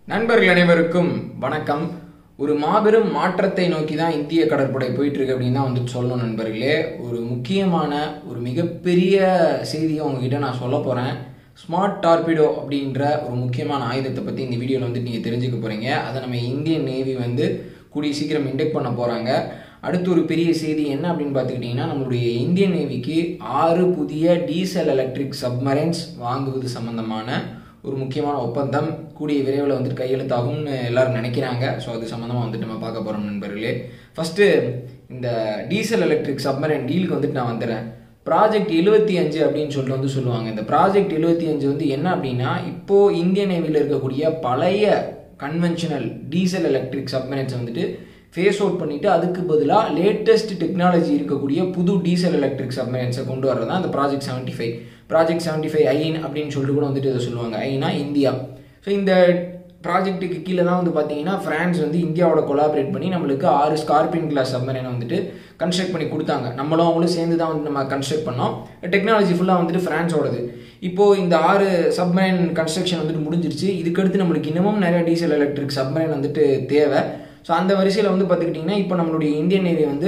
நண்பர்கள் அனைவருக்கும் வணக்கம். ஒரு மாபெரும் மாற்றத்தை நோக்கி தான் இந்திய கடற்படை போயிட்டு இருக்கு அப்படின்னு தான் வந்துட்டு சொல்லணும் நண்பர்களே. ஒரு முக்கியமான ஒரு மிகப்பெரிய செய்தியை உங்ககிட்ட நான் சொல்ல போகிறேன். ஸ்மார்ட் டார்பிடோ அப்படின்ற ஒரு முக்கியமான ஆயுதத்தை பற்றி இந்த வீடியோவில் வந்துட்டு நீங்கள் தெரிஞ்சுக்க போகிறீங்க. அதை நம்ம இந்தியன் நேவி வந்து கூடிய சீக்கிரம் இண்டெக்ட் பண்ண போகிறாங்க. அடுத்து ஒரு பெரிய செய்தி என்ன அப்படின்னு பார்த்துக்கிட்டிங்கன்னா, நம்மளுடைய இந்தியன் நேவிக்கு 6 புதிய டீசல் எலக்ட்ரிக் சப்மரைன்ஸ் வாங்குவது சம்மந்தமான ஒரு முக்கியமான ஒப்பந்தம் கூடிய விரைவில் வந்துட்டு கையெழுத்தாகும்னு எல்லாரும் நினைக்கிறாங்க. ஸோ அது சம்மந்தமாக வந்துட்டு நம்ம பார்க்க போகிறோம் நண்பர்களே. ஃபஸ்ட்டு இந்த டீசல் எலக்ட்ரிக் சப்மரைன் டீலுக்கு வந்துட்டு நான் வந்துடுறேன். ப்ராஜெக்ட் 75 அப்படின்னு சொல்லிட்டு வந்து சொல்லுவாங்க. இந்த ப்ராஜெக்ட் 75 வந்து என்ன அப்படின்னா, இப்போது இந்தியன் நேவியில் இருக்கக்கூடிய பழைய கன்வென்ஷனல் டீசல் எலக்ட்ரிக் சப்மரைன்ஸை வந்துட்டு ஃபேஸ் அவுட் பண்ணிவிட்டு அதுக்கு பதிலாக லேட்டஸ்ட் டெக்னாலஜி இருக்கக்கூடிய புது டீசல் எலக்ட்ரிக் சப்மரைன்ஸை கொண்டு வரது தான் இந்த ப்ராஜெக்ட் 75. ப்ராஜெக்ட் 75 ஐன் அப்படின்னு சொல்லிட்டு கூட வந்துட்டு இதை சொல்லுவாங்க. ஐனா இந்தியா. ஸோ இந்த ப்ராஜெக்ட்டுக்கு கீழே தான் வந்து பார்த்தீங்கன்னா ஃப்ரான்ஸ் வந்து இந்தியாவோட கொலாபரேட் பண்ணி நம்மளுக்கு 6 ஸ்கார்பியன் கிளாஸ் சப்மரைனை வந்துட்டு கன்ஸ்ட்ரக்ட் பண்ணி கொடுத்தாங்க. நம்மளும் அவங்களும் சேர்ந்து தான் வந்து நம்ம கன்ஸ்ட்ரக்ட் பண்ணோம். டெக்னாலஜி ஃபுல்லாக வந்துட்டு ஃப்ரான்ஸோடது. இப்போது இந்த 6 சப்மரைன் கன்ஸ்ட்ரக்ஷன் வந்துட்டு முடிஞ்சிருச்சு. இதுக்கடுத்து நம்மளுக்கு இன்னமும் நிறைய டீசல் எலக்ட்ரிக் சப்மரைன் வந்துட்டு தேவை. ஸோ அந்த வரிசையில் வந்து பார்த்துக்கிட்டிங்கன்னா, இப்போ நம்மளுடைய இந்தியன் நேவி வந்து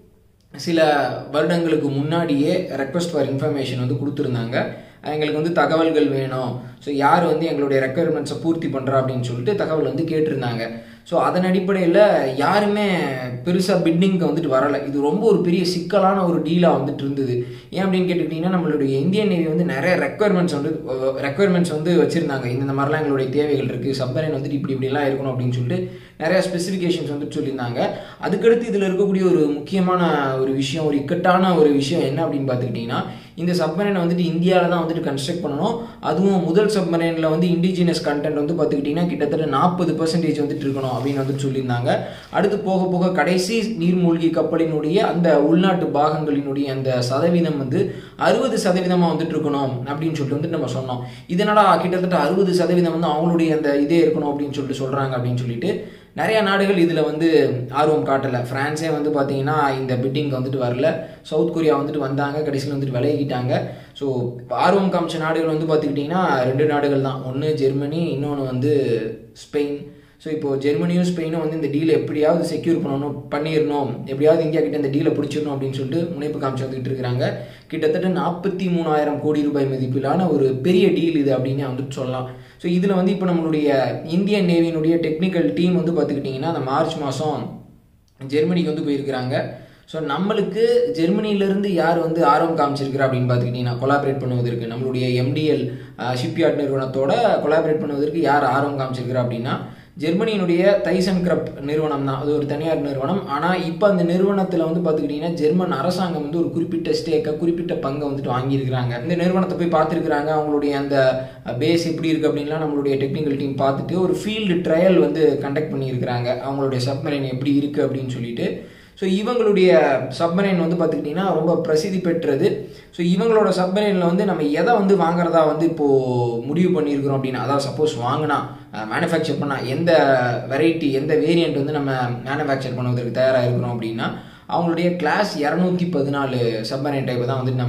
சில வருடங்களுக்கு முன்னாடியே ரெக்வஸ்ட் ஃபார் இன்ஃபர்மேஷன் வந்து கொடுத்துருந்தாங்க. எங்களுக்கு வந்து தகவல்கள் வேணும், ஸோ யார் வந்து எங்களுடைய ரெக்குயர்மெண்ட்ஸை பூர்த்தி பண்ணுறா அப்படின்னு சொல்லிட்டு தகவல் வந்து கேட்டிருந்தாங்க. ஸோ அதன் அடிப்படையில் யாருமே பெருசாக பிட்டிங்க்கு வந்துட்டு வரலை. இது ரொம்ப ஒரு பெரிய சிக்கலான ஒரு டீலாக வந்துட்டு இருந்தது. ஏன் அப்படின்னு கேட்டுக்கிட்டிங்கன்னா, நம்மளுடைய இந்தியன் நேவி வந்து நிறைய ரெக்குயர்மெண்ட்ஸ் வந்து வச்சுருந்தாங்க. இந்த மாதிரிலாம் எங்களுடைய தேவைகள் இருக்குது, சப்மரைன் வந்துட்டு இப்படிலாம் இருக்கணும் அப்படின்னு சொல்லிட்டு நிறையா ஸ்பெசிஃபிகேஷன்ஸ் வந்துட்டு சொல்லியிருந்தாங்க. அதுக்கடுத்து இதில் இருக்கக்கூடிய ஒரு முக்கியமான ஒரு விஷயம், ஒரு இக்கட்டான ஒரு விஷயம் என்ன அப்படின்னு பார்த்துக்கிட்டிங்கன்னா, இந்த சப்மரைனை வந்துட்டு இந்தியாவில் தான் வந்துட்டு கன்ஸ்ட்ரக்ட் பண்ணணும். அதுவும் முதல் சப்மரைனில் வந்து இண்டிஜினஸ் கண்டென்ட் வந்து பார்த்துக்கிட்டிங்கன்னா கிட்டத்தட்ட 40% வந்துட்டு இருக்கணும் அப்படின்னு வந்துட்டு சொல்லியிருந்தாங்க. அடுத்து போக போக கடைசி நீர்மூழ்கி கப்பலினுடைய அந்த உள்நாட்டு பாகங்களினுடைய அந்த சதவீதம் வந்து 60% வந்துட்டு இருக்கணும் அப்படின்னு சொல்லிட்டு வந்துட்டு நம்ம சொன்னோம். இதனால கிட்டத்தட்ட 60% வந்து அவங்களுடைய அந்த இதே இருக்கணும் அப்படின்னு சொல்லிட்டு சொல்கிறாங்க அப்படின்னு சொல்லிட்டு நிறையா நாடுகள் இதில் வந்து ஆர்வம் காட்டலை. ஃப்ரான்ஸே வந்து பார்த்தீங்கன்னா இந்த பிட்டிங்க்கு வந்துட்டு வரல. சவுத் கொரியா வந்துட்டு வந்தாங்க, கடைசியில் வந்துட்டு விலகிட்டாங்க. ஸோ ஆர்வம் காமிச்ச நாடுகள் வந்து பார்த்துக்கிட்டிங்கன்னா 2 நாடுகள் தான். ஒன்று ஜெர்மனி, இன்னொன்று வந்து ஸ்பெயின். ஸோ இப்போது ஜெர்மனியும் ஸ்பெயினும் வந்து இந்த டீலை எப்படியாவது செக்யூர் பண்ணிடணும், எப்படியாவது இந்தியா கிட்ட இந்த டீலை பிடிச்சிடணும் அப்படின்னு சொல்லிட்டு முனைப்பு காமிச்சு வந்துட்டு இருக்கிறாங்க. கிட்டத்தட்ட 43,000 கோடி ரூபாய் மதிப்பிலான ஒரு பெரிய டீல் இது அப்படின்னு வந்துட்டு சொல்லலாம். ஸோ இதில் வந்து இப்போ நம்மளுடைய இந்தியன் நேவியினுடைய டெக்னிக்கல் டீம் வந்து பார்த்துக்கிட்டிங்கன்னா அந்த மார்ச் மாதம் ஜெர்மனிக்கு வந்து போயிருக்கிறாங்க. ஸோ நம்மளுக்கு ஜெர்மனியிலேருந்து யார் வந்து ஆர்வம் காமிச்சிருக்கிறா அப்படின்னு பார்த்துக்கிட்டிங்கன்னா, கொலாபரேட் பண்ணுவதற்கு நம்மளுடைய MDL ஷிப்யார்ட் நிறுவனத்தோட கொலாபரேட் பண்ணுவதற்கு யார் ஆர்வம் காமிச்சிருக்கிறா அப்படின்னா, ஜெர்மனியினுடைய தைசன்கிரப்ட் நிறுவனம் தான். அது ஒரு தனியார் நிறுவனம். ஆனால் இப்போ அந்த நிறுவனத்தில் வந்து பார்த்துக்கிட்டிங்கன்னா ஜெர்மன் அரசாங்கம் வந்து ஒரு குறிப்பிட்ட பங்கை வந்துட்டு வாங்கியிருக்கிறாங்க. இந்த நிறுவனத்தை போய் பார்த்துருக்குறாங்க. அவங்களுடைய அந்த பேஸ் எப்படி இருக்குது அப்படின்லாம் நம்மளுடைய டெக்னிக்கல் டீம் பார்த்துட்டு ஒரு ஃபீல்டு ட்ரையல் வந்து கண்டக்ட் பண்ணியிருக்கிறாங்க. அவங்களுடைய சப்மரைன் எப்படி இருக்குது அப்படின்னு சொல்லிட்டு. ஸோ இவங்களுடைய சப்மரைன் வந்து பார்த்துக்கிட்டிங்கன்னா ரொம்ப பிரசித்தி பெற்றது. ஸோ இவங்களோட சப்மரைனில் வந்து நம்ம எதை வந்து வாங்குறதா வந்து இப்போது முடிவு பண்ணியிருக்கிறோம் அப்படின்னா, அதாவது சப்போஸ் வாங்கினா மேனுஃபேக்சர் பண்ணால் எந்த வெரைட்டி எந்த வேரியண்ட் வந்து நம்ம மேனுஃபேக்சர் பண்ணுவதற்கு தயாராக இருக்கிறோம் அப்படின்னா, அவங்களுடைய கிளாஸ் 214 சப்மரைன் டைப்பை தான் வந்துட்டு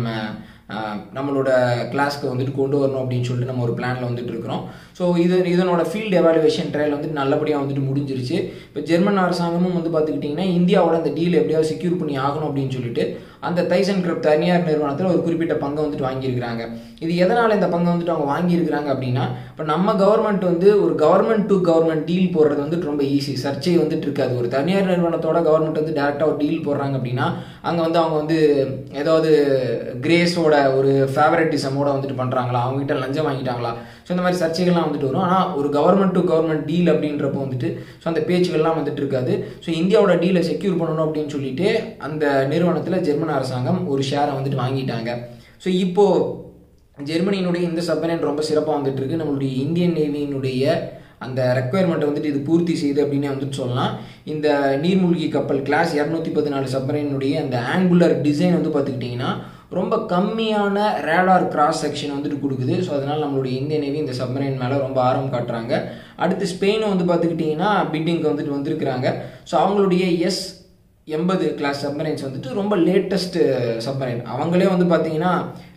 நம்மளோட கிளாஸ்க்கு வந்துட்டு கொண்டு வரணும் அப்படின்னு சொல்லிட்டு நம்ம ஒரு பிளானில் வந்துட்டு இருக்கிறோம். ஸோ இதனோட ஃபீல்டு எவாலுவேஷன் ட்ரையல் வந்துட்டு நல்லபடியாக வந்துட்டு முடிஞ்சிருச்சு. இப்போ ஜெர்மன் அரசாங்கமும் வந்து பார்த்துக்கிட்டிங்கன்னா இந்தியாவோட அந்த டீல் எப்படியாவது செக்யூர் பண்ணி ஆகணும் அப்படின்னு சொல்லிட்டு அந்த தைசன்கிரப்ட் தனியார் நிறுவனத்தில் ஒரு குறிப்பிட்ட பங்கை வந்துட்டு வாங்கியிருக்கிறாங்க. இது எதனால் இந்த பங்கை வந்துட்டு அவங்க வாங்கியிருக்கிறாங்க அப்படின்னா, இப்போ நம்ம கவர்மெண்ட் வந்து ஒரு கவர்மெண்ட் டு கவர்மெண்ட் டீல் போடுறது வந்துட்டு ரொம்ப ஈஸி, சர்ச்சை வந்துட்டு இருக்காது. ஒரு தனியார் நிறுவனத்தோட கவர்மெண்ட் வந்து டேரெக்டாக ஒரு டீல் போடுறாங்க அப்படின்னா அங்கே வந்து அவங்க வந்து ஏதாவது கிரேஸோட ஒரு ஃபேவரட்டிசமோட வந்துட்டு பண்ணுறாங்களா, அவங்ககிட்ட லஞ்சம் வாங்கிட்டாங்களா, ஸோ இந்த மாதிரி சர்ச்சைகள்லாம் வந்துட்டு வரும். ஆனால் ஒரு கவர்மெண்ட் டு கவர்மெண்ட் டீல் அப்படின்றப்போ வந்துட்டு ஸோ அந்த பேச்சுகள்லாம் வந்துட்டு இருக்காது. ஸோ இந்தியாவோட டீலை செக்யூர் பண்ணணும் அப்படின்னு சொல்லிட்டு அந்த நிறுவனத்தில் ஜெர்மன் அரசாங்கம் ஒரு ஷேரை வந்துட்டு வாங்கிட்டாங்க. ஸோ இப்போது ஜெர்மனியினுடைய இந்த சப்மரைன் ரொம்ப சிறப்பாக வந்துட்டு இருக்கு. நம்மளுடைய இந்தியன் நேவியினுடைய அந்த ரெக்குயர்மெண்ட்டை வந்துட்டு இது பூர்த்தி செய்யுது அப்படின்னு வந்துட்டு சொல்லலாம். இந்த நீர்மூழ்கி கப்பல் கிளாஸ் 214 சப்மரைனுடைய அந்த ஆங்குலர் டிசைன் வந்து பார்த்துக்கிட்டிங்கன்னா ரொம்ப கம்மியான ரேடார் கிராஸ் செக்ஷன் வந்துட்டு கொடுக்குது. ஸோ அதனால் நம்மளுடைய இந்திய நேவி இந்த சப்மரைன் மேலே ரொம்ப ஆர்வம் காட்டுறாங்க. அடுத்து ஸ்பெயினும் வந்து பார்த்துக்கிட்டிங்கன்னா பிட்டிங்க்கு வந்துட்டு வந்திருக்கிறாங்க. ஸோ அவங்களுடைய 80 கிளாஸ் சப்மரைன்ஸ் வந்துட்டு ரொம்ப லேட்டஸ்ட் சப்மரைன். அவங்களே வந்து பார்த்தீங்கன்னா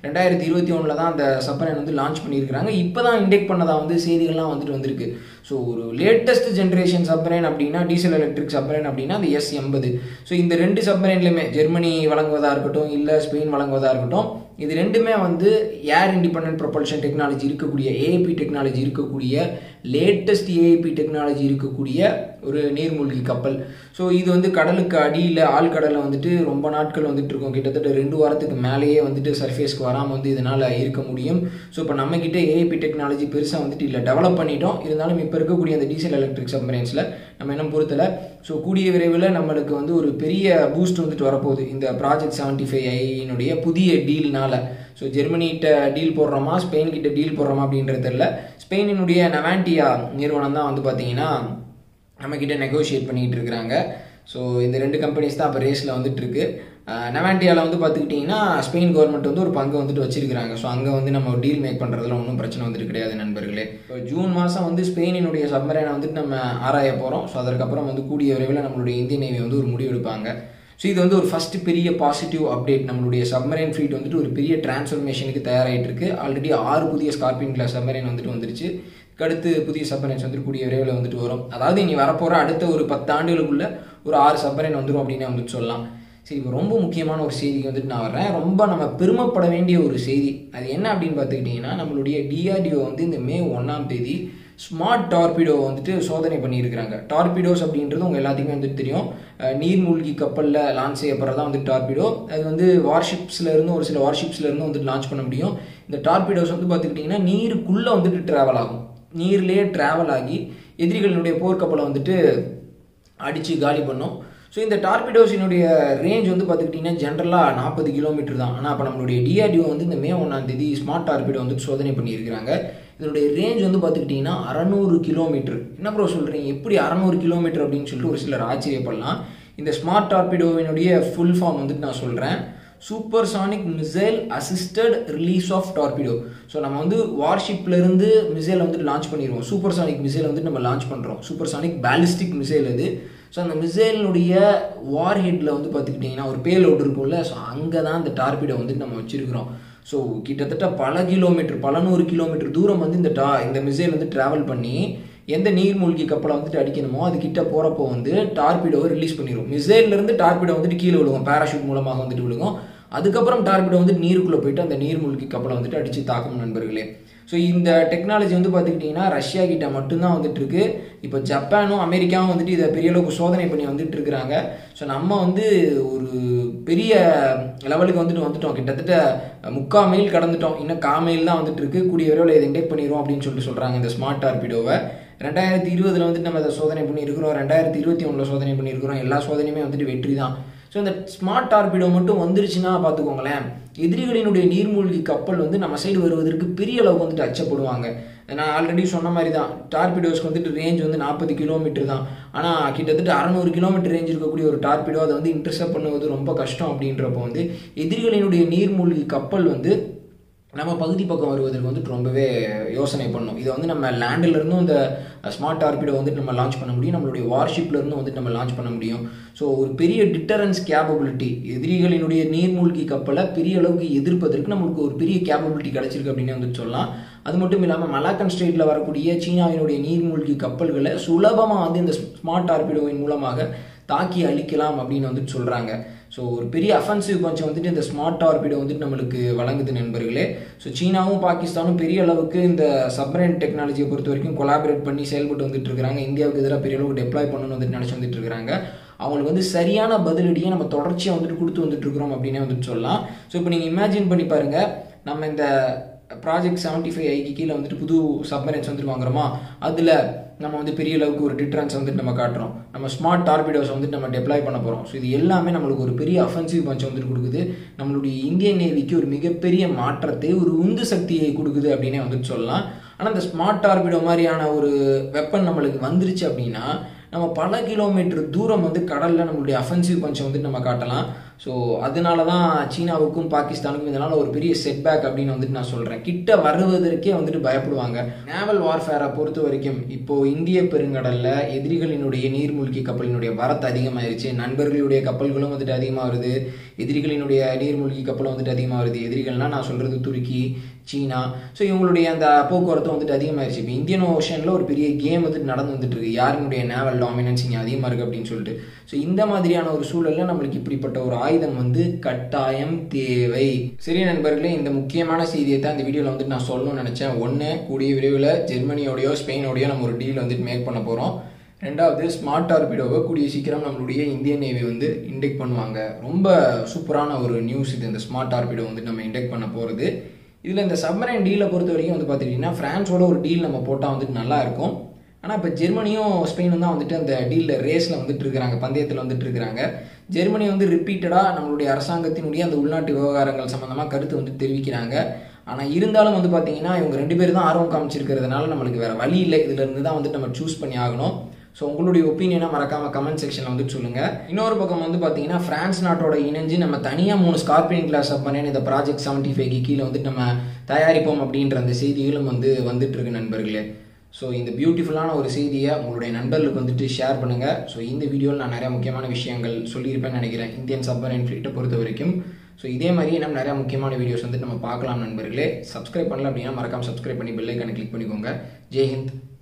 2021 தான் அந்த சப்மரைன் வந்து லான்ச் பண்ணியிருக்கிறாங்க. இப்போ தான் இண்டெக்ட் பண்ணதாக வந்து செய்திகள்லாம் வந்துட்டு வந்திருக்கு. ஸோ ஒரு லேட்டஸ்ட் ஜென்ரேஷன் சப்மரைன் அப்படின்னா டீசல் எலக்ட்ரிக் சப்மரைன் அப்படின்னா அந்த S80. ஸோ இந்த 2 சப்மரைன்லையுமே ஜெர்மனி வழங்குவதாக இருக்கட்டும் இல்லை ஸ்பெயின் வழங்குவதாக இருக்கட்டும், இது ரெண்டுமே வந்து ஏர் இண்டிபெண்டன்ட் ப்ரொபல்ஷன் டெக்னாலஜி இருக்கக்கூடிய ஏஐபி டெக்னாலஜி இருக்கக்கூடிய லேட்டஸ்ட் ஏஐபி டெக்னாலஜி இருக்கக்கூடிய ஒரு நீர்மூழ்கி கப்பல். ஸோ இது வந்து கடலுக்கு அடியில் ஆழ்கடலில் வந்துட்டு ரொம்ப நாட்கள் வந்துட்டு இருக்கும். கிட்டத்தட்ட 2 வாரத்துக்கு மேலேயே வந்துட்டு சர்ஃபேஸ்க்கு வராமல் வந்து இதனால் இருக்க முடியும். ஸோ இப்போ நம்மக்கிட்ட ஏஐபி டெக்னாலஜி பெருசாக வந்துட்டு இல்லை, டெவலப் பண்ணிட்டோம். இருந்தாலும் இப்போ இருக்கக்கூடிய அந்த டீசல் எலக்ட்ரிக் சப்மரைன்ஸில் நம்ம இன்னும் பொறுத்தலை. ஸோ கூடிய விரைவில் நம்மளுக்கு வந்து ஒரு பெரிய பூஸ்ட் வந்துட்டு வரப்போகுது இந்த ப்ராஜெக்ட் 75i புதிய டீல்னால. ஸோ ஜெர்மனிகிட்ட டீல் போடுறோமா ஸ்பெயின் கிட்ட டீல் போடுறோமா அப்படின்றது தெரியல. ஸ்பெயினினுடைய நவாண்டியா நிறுவனம் தான் வந்து பார்த்தீங்கன்னா நம்மக்கிட்ட நெகோஷியேட் பண்ணிகிட்டு இருக்கிறாங்க. ஸோ இந்த 2 கம்பெனிஸ் தான் இப்போ ரேஸில் வந்துட்டு இருக்கு. நவாண்டியாவில் வந்து பார்த்துக்கிட்டிங்கன்னா ஸ்பெயின் கவர்மெண்ட் வந்து ஒரு பங்கு வந்துட்டு வச்சிருக்கிறாங்க. ஸோ அங்கே வந்து நம்ம டீல் மேக் பண்ணுறதுல ஒன்றும் பிரச்சனை வந்துட்டு கிடையாது நண்பர்களே. இப்போ ஜூன் மாதம் வந்து ஸ்பெயினினுடைய சப்மரைனை வந்துட்டு நம்ம ஆராய போகிறோம். ஸோ அதற்கப்புறம் வந்து கூடிய விரைவில் நம்மளுடைய இந்தியன் நேவி வந்து ஒரு முடிவு எடுப்பாங்க. ஸோ இது வந்து ஒரு ஃபஸ்ட்டு பெரிய பாசிட்டிவ் அப்டேட். நம்மளுடைய சப்மரைன் ஃப்ளீட் வந்துட்டு ஒரு பெரிய டிரான்ஸ்ஃபர்மேஷனுக்கு தயாராகிட்டு இருக்கு. ஆல்ரெடி 6 புதிய ஸ்கார்பியன் கிளாஸ் சப்மரைன் வந்துட்டு வந்துருச்சு. அடுத்து புதிய சப்மரைன்ஸ் வந்துட்டு கூடிய விரைவில் வந்துட்டு வரும். அதாவது இனி வரப்போகிற அடுத்த ஒரு 10 ஆண்டுகளுக்குள்ள ஒரு 6 சப்மரைன் வந்துடும் அப்படின்னு வந்துட்டு சொல்லலாம். சரி, இப்போ ரொம்ப முக்கியமான ஒரு செய்திக்கு வந்துட்டு நான் வர்றேன். ரொம்ப நம்ம பெருமைப்பட வேண்டிய ஒரு செய்தி. அது என்ன அப்படின்னு பார்த்துக்கிட்டிங்கன்னா, நம்மளுடைய டிஆர்டிஓ வந்து இந்த மே 1 ஸ்மார்ட் டார்பிடோ வந்துட்டு சோதனை பண்ணியிருக்கிறாங்க. டார்பிடோஸ் அப்படின்றது உங்கள் எல்லாத்துக்குமே வந்துட்டு தெரியும். நீர்மூழ்கி கப்பலில் லான்ச் செய்யப்படுறதா வந்து டார்பிடோ. அது வந்து வார்ஷிப்ஸ்லேருந்து ஒரு சில வார்ஷிப்ஸ்லேருந்து வந்துட்டு லான்ச் பண்ண முடியும். இந்த டார்பிடோஸ் வந்து பார்த்துக்கிட்டிங்கன்னா நீருக்குள்ளே வந்துட்டு ட்ராவல் ஆகும். நீர்லேயே ட்ராவல் ஆகி எதிரிகளினுடைய போர்க்கப்பலை வந்துட்டு அடித்து காலி பண்ணும். ஸோ இந்த டார்பிடோஸினுடைய ரேஞ்ச் வந்து பார்த்துக்கிட்டிங்கன்னா ஜென்ரலாக 40 கிலோமீட்டர் தான். ஆனால் இப்போ நம்மளுடைய டிஆர்டிஓ வந்து இந்த மே 1 ஸ்மார்ட் டார்பிடோ வந்துட்டு சோதனை பண்ணியிருக்கிறாங்க. இதனுடைய ரேஞ்ச் வந்து பார்த்துக்கிட்டிங்கன்னா 600 கிலோமீட்டர். என்ன ப்ரோ சொல்கிறீங்க, எப்படி 600 கிலோமீட்டர் அப்படின்னு சொல்லிட்டு ஒரு சிலர் ஆச்சரியப்படலாம். இந்த ஸ்மார்ட் டார்பிடோவினுடைய ஃபுல் ஃபார்ம் வந்துட்டு நான் சொல்கிறேன். Supersonic missile assisted release of torpedo. So நம்ம வந்து வார்ஷிப்லேருந்து மிசைல் வந்துட்டு லான்ச் பண்ணிடுவோம். சூப்பர்சானிக் மிசைல் வந்துட்டு நம்ம லான்ச் பண்ணுறோம். சூப்பர்சானிக் பேலிஸ்டிக் மிசைல் அது. ஸோ அந்த மிசைலினுடைய வார் ஹெட்டில் வந்து பார்த்துக்கிட்டிங்கன்னா ஒரு பேலோடு இருக்கும்ல, ஸோ அங்கே தான் அந்த டார்பிடோ வந்துட்டு நம்ம வச்சுருக்கிறோம். ஸோ கிட்டத்தட்ட பல கிலோமீட்டர், பல 100 கிலோமீட்டர் தூரம் வந்து இந்த மிசைல் வந்து ட்ராவல் பண்ணி எந்த நீர்மூழ்கி கப்பலை வந்துட்டு அடிக்கணுமோ அது கிட்ட போகிறப்போ வந்து டார்பிடோவை ரிலீஸ் பண்ணிடும். மிசைல்லேருந்து டார்பிடோ வந்துட்டு கீழே விழுகும், பேராஷூட் மூலமாக வந்துட்டு விழுகும். அதுக்கப்புறம் டார்பிடோ வந்துட்டு நீருக்குள்ளே போயிட்டு அந்த நீர்மூழ்கி கப்பலை வந்துட்டு அடித்து தாக்கும் நண்பர்களே. ஸோ இந்த டெக்னாலஜி வந்து பார்த்துக்கிட்டிங்கன்னா ரஷ்யா கிட்ட மட்டும்தான் வந்துட்டு இருக்கு. இப்போ ஜப்பானும் அமெரிக்காவும் வந்துட்டு இதை பெரிய அளவுக்கு சோதனை பண்ணி வந்துட்டு இருக்கிறாங்க. ஸோ நம்ம வந்து ஒரு பெரிய லெவலுக்கு வந்துட்டோம். கிட்டத்தட்ட 3/4 மைல் கடந்துட்டோம். இன்னும் 1/4 மைல் தான் வந்துட்டு இருக்கு. கூடிய விரைவில் இதை இண்டெக்ட் பண்ணிடுவோம் அப்படின்னு சொல்லிட்டு சொல்கிறாங்க இந்த ஸ்மார்ட் டார்பிடோவை. 2020 வந்துட்டு நம்ம அதை சோதனை பண்ணியிருக்கிறோம். 2021 சோதனை பண்ணியிருக்கிறோம். எல்லா சோதனையுமே வந்துட்டு வெற்றி தான். ஸோ இந்த ஸ்மார்ட் டார்பிடோ மட்டும் வந்துருச்சுன்னா பார்த்துக்கோங்களேன், எதிரிகளினுடைய நீர்மூழ்கி கப்பல் வந்து நம்ம சைடு வருவதற்கு பெரிய அளவுக்கு வந்துட்டு அச்சப்படுவாங்க. நான் ஆல்ரெடி சொன்ன மாதிரி தான், டார்பிடோஸ்க்கு வந்துட்டு ரேஞ்ச் வந்து 40 கிலோமீட்டர் தான். ஆனால் கிட்டத்தட்ட 600 கிலோமீட்டர் ரேஞ்ச் இருக்கக்கூடிய ஒரு டார்பிடோ அதை வந்து இன்டர்செப்ட் பண்ணுவது ரொம்ப கஷ்டம். அப்படின்றப்போ வந்து எதிரிகளினுடைய நீர்மூழ்கி கப்பல் வந்து நம்ம பகுதி பக்கம் வருவதற்கு வந்துட்டு ரொம்பவே யோசனை பண்ணணும். இதை வந்து நம்ம லேண்டிலிருந்தும் இந்த ஸ்மார்ட் டார்பிடோ வந்துட்டு நம்ம லான்ச் பண்ண முடியும். நம்மளுடைய வார்ஷிப்லேருந்தும் வந்துட்டு நம்ம லான்ச் பண்ண முடியும். ஸோ ஒரு பெரிய டிட்டரன்ஸ் கேப்பபிலிட்டி, எதிரிகளினுடைய நீர்மூழ்கி கப்பலை பெரிய அளவுக்கு எதிர்ப்பதற்கு நம்மளுக்கு ஒரு பெரிய கேப்பபிலிட்டி கிடச்சிருக்கு அப்படின்னு வந்துட்டு சொல்லலாம். அது மட்டும் இல்லாமல் மலாக்கன் ஸ்ட்ரெயிட்டில் வரக்கூடிய சீனாவினுடைய நீர்மூழ்கி கப்பல்களை சுலபமாக வந்து இந்த ஸ்மார்ட் டார்பிடோவின் மூலமாக தாக்கி அழிக்கலாம் அப்படின்னு வந்துட்டு சொல்கிறாங்க. ஸோ ஒரு பெரிய அஃபென்சிவ் கொஞ்சம் வந்துட்டு இந்த ஸ்மார்ட் டார்பிடோ வந்துட்டு நம்மளுக்கு வழங்குது நண்பர்களே. ஸோ சீனாவும் பாகிஸ்தானும் பெரிய அளவுக்கு இந்த சப்மரைன் டெக்னாலஜியை பொறுத்த வரைக்கும் கொலாபரேட் பண்ணி செயல்பட்டு வந்துட்டு இருக்கிறாங்க. இந்தியாவுக்கு எதிராக பெரிய அளவுக்கு டெப்ளாய் பண்ணணும்னு வந்துட்டு நினச்சி வந்துட்டு இருக்கிறாங்க. அவங்களுக்கு வந்து சரியான பதிலடியை நம்ம தொடர்ச்சியாக வந்துட்டு கொடுத்து வந்துட்டு இருக்கிறோம் அப்படின்னே வந்துட்டு சொல்லலாம். ஸோ இப்போ நீங்கள் இமேஜின் பண்ணி பாருங்கள், நம்ம இந்த ப்ராஜெக்ட் 75i கீழே வந்துட்டு புது சப்மரைன்ஸ் வந்துட்டு வாங்குறோமா, அதில் நம்ம வந்து பெரிய அளவுக்கு ஒரு டிட்டரன்ஸ் வந்துட்டு நம்ம காட்டுறோம். நம்ம ஸ்மார்ட் டார்பிடோஸ் வந்துட்டு நம்ம டெப்ளாய் பண்ண போகிறோம். ஸோ இது எல்லாமே நம்மளுக்கு ஒரு பெரிய அஃபென்சிவ் பஞ்ச் வந்துட்டு கொடுக்குது. நம்மளுடைய இந்தியன் நேவிக்கு ஒரு மிகப்பெரிய மாற்றத்தை, ஒரு உந்து சக்தியை கொடுக்குது அப்படின்னே வந்துட்டு சொல்லலாம். ஆனால் இந்த ஸ்மார்ட் டார்பிடோ மாதிரியான ஒரு வெப்பன் நம்மளுக்கு வந்துருச்சு அப்படின்னா நம்ம பல கிலோமீட்டர் தூரம் வந்து கடலில் நம்மளுடைய அஃபென்சிவ் பஞ்சை வந்துட்டு நம்ம காட்டலாம். ஸோ அதனால தான் சீனாவுக்கும் பாகிஸ்தானுக்கும் இதனால் ஒரு பெரிய செட்பேக் அப்படின்னு வந்துட்டு நான் சொல்கிறேன். கிட்ட வருவதற்கே வந்துட்டு பயப்படுவாங்க. நேவல் வார்ஃபேரை பொறுத்த வரைக்கும் இப்போது இந்திய பெருங்கடலில் எதிரிகளினுடைய நீர்மூழ்கி கப்பலினுடைய வரத்து அதிகமாகிருச்சு. நண்பர்களுடைய கப்பல்களும் வந்துட்டு அதிகமாக வருது, எதிரிகளினுடைய நீர்மூழ்கி கப்பலும் வந்துட்டு அதிகமாக வருது. எதிரிகள்னால் நான் சொல்கிறது துருக்கி, சீனா. ஸோ இவங்களுடைய அந்த போக்குவரத்து வந்துட்டு அதிகமாகிடுச்சு. இப்போ இந்தியன் ஓஷனில் ஒரு பெரிய கேம் வந்துட்டு நடந்து வந்துட்டு இருக்கு, யாருடைய நேவல் டாமினன்ஸ் இங்கே அதிகமாக இருக்குது அப்படின்னு சொல்லிட்டு. ஸோ இந்த மாதிரியான ஒரு சூழலில் நம்மளுக்கு இப்படிப்பட்ட ஒரு ஆயுதம் வந்து கட்டாயம் தேவை. சரி நண்பர்களே, இந்த முக்கியமான செய்தியை தான் இந்த வீடியோவில் வந்துட்டு நான் சொல்லணும்னு நினச்சேன். ஒன்று, கூடிய விரைவில் ஜெர்மனியோடையோ ஸ்பெயினோடையோ நம்ம ஒரு டீல் வந்துட்டு மேக் பண்ண போகிறோம். ரெண்டாவது, ஸ்மார்ட் டார்பிடோவை கூடிய சீக்கிரம் நம்மளுடைய இந்தியன் நேவி வந்து இண்டெக்ட் பண்ணுவாங்க. ரொம்ப சூப்பரான ஒரு நியூஸ் இது, இந்த ஸ்மார்ட் டார்பிடோ வந்துட்டு நம்ம இண்டெக்ட் பண்ண போகிறது. இதில் இந்த சப்மரைன் டீலை பொறுத்த வரைக்கும் வந்து பார்த்துக்கிட்டிங்கன்னா ஃப்ரான்ஸோட ஒரு டீல் நம்ம போட்டால் வந்துட்டு நல்லா இருக்கும். ஆனால் இப்போ ஜெர்மனியும் ஸ்பெயினும் தான் வந்துட்டு அந்த டீலில் ரேஸில் வந்துட்டு இருக்கிறாங்க, பந்தயத்தில் வந்துட்டு இருக்கிறாங்க. ஜெர்மனி வந்து ரிப்பீட்டடாக நம்மளுடைய அரசாங்கத்தினுடைய அந்த உள்நாட்டு விவகாரங்கள் சம்மந்தமாக கருத்து வந்து தெரிவிக்கிறாங்க. ஆனால் இருந்தாலும் வந்து பார்த்தீங்கன்னா இவங்க 2 பேர் தான் ஆர்வம் காமிச்சிருக்கிறதுனால நம்மளுக்கு வேறு வழி இல்லை, இதிலிருந்து தான் வந்துட்டு நம்ம சூஸ் பண்ணி ஆகணும். ஸோ உங்களுடைய ஒப்பீனியனை மறக்காமல் கமெண்ட் செக்ஷனில் வந்துட்டு சொல்லுங்கள். இன்னொரு பக்கம் வந்து பார்த்தீங்கன்னா ஃப்ரான்ஸ் நாட்டோட இணைஞ்சு நம்ம தனியாக 3 ஸ்கார்பியன் கிளாஸ் சப்மரைன் இந்த ப்ராஜெக்ட் 75 கீழே வந்துட்டு நம்ம தயாரிப்போம் அப்படின்ற அந்த செய்திகளும் வந்துட்டு இருக்கு நண்பர்களே. ஸோ இந்த பியூட்டிஃபுல்லான ஒரு செய்தியை உங்களுடைய நண்பர்களுக்கு வந்துட்டு ஷேர் பண்ணுங்கள். ஸோ இந்த வீடியோவில் நான் நிறையா முக்கியமான விஷயங்கள் சொல்லியிருப்பேன்னு நினைக்கிறேன் இந்தியன் சப்மரைன் ஃப்ளீட்டை பொறுத்த வரைக்கும். ஸோ இதே மாதிரி நம்ம நிறையா முக்கியமான வீடியோஸ் வந்துட்டு நம்ம பார்க்கலாம் நண்பர்களே. சப்ஸ்கிரைப் பண்ணல அப்படின்னா மறக்காமல் சப்ஸ்கிரைப் பண்ணி பெல் ஐக்கானை கிளிக் பண்ணிக்கோங்க. ஜெய் ஹிந்த்.